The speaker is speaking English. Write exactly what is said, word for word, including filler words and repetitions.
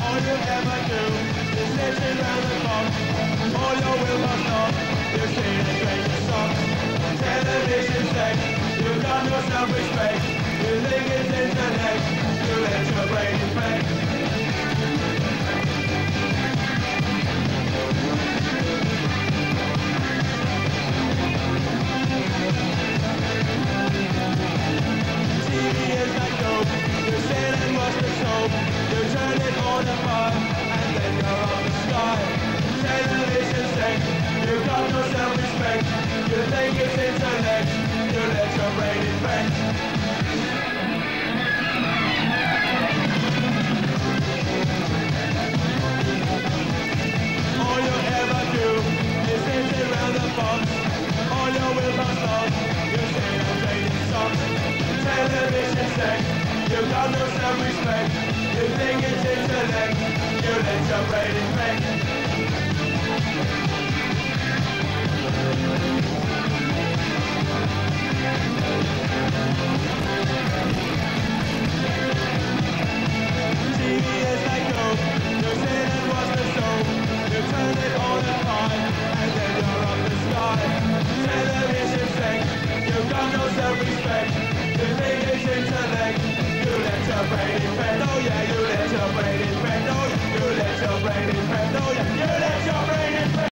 All you ever do is listen round the clock. All your will must stop. You see the greatest socks. Television sex. You've got no self-respect. You think it's intellect. You let your brain infect. T V is like dope. You sit and watch the soap. You turn it on apart, and then you're off the sky. Television sex. You've got no self-respect. You think it's intellect. You let your brain infect. All you ever do is sit around the box. All your will must stop. You say I'm taking socks. Television sex. You've got no self-respect. You think it's intellect. You let your brain infect. T V is like dope. You sit and watch the soap. You turn it on